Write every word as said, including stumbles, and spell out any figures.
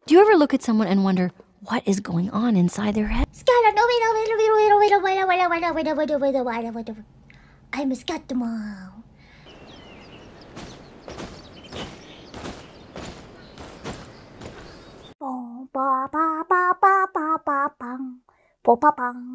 Do you ever look at someone and wonder what is going on inside their head? I'm a scat mom. Ba ba ba ba ba ba bang. Po pa bang.